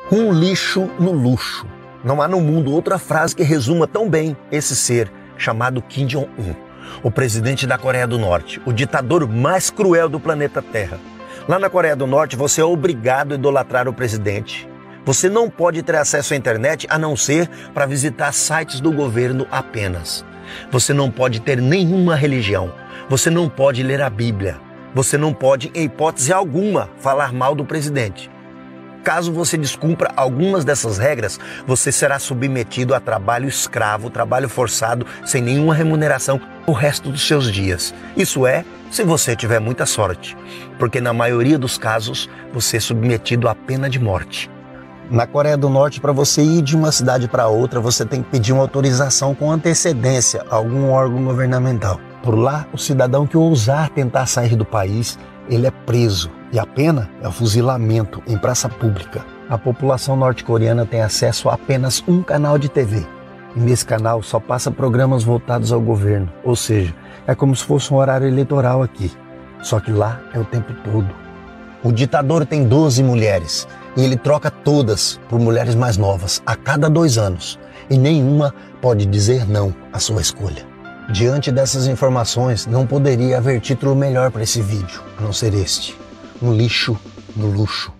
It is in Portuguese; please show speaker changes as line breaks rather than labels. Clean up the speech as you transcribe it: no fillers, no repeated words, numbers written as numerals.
Um lixo no luxo. Não há no mundo outra frase que resuma tão bem esse ser chamado Kim Jong-un, o presidente da Coreia do Norte, o ditador mais cruel do planeta Terra. Lá na Coreia do Norte, você é obrigado a idolatrar o presidente. Você não pode ter acesso à internet a não ser para visitar sites do governo apenas. Você não pode ter nenhuma religião. Você não pode ler a Bíblia. Você não pode, em hipótese alguma, falar mal do presidente. Caso você descumpra algumas dessas regras, você será submetido a trabalho escravo, trabalho forçado, sem nenhuma remuneração o resto dos seus dias. Isso é, se você tiver muita sorte, porque na maioria dos casos, você é submetido à pena de morte. Na Coreia do Norte, para você ir de uma cidade para outra, você tem que pedir uma autorização com antecedência a algum órgão governamental. Por lá, o cidadão que ousar tentar sair do país, ele é preso. E a pena é o fuzilamento em praça pública. A população norte-coreana tem acesso a apenas um canal de TV. E nesse canal só passa programas voltados ao governo. Ou seja, é como se fosse um horário eleitoral aqui. Só que lá é o tempo todo. O ditador tem 12 mulheres. E ele troca todas por mulheres mais novas a cada 2 anos. E nenhuma pode dizer não à sua escolha. Diante dessas informações, não poderia haver título melhor para esse vídeo, a não ser este. Um lixo no luxo.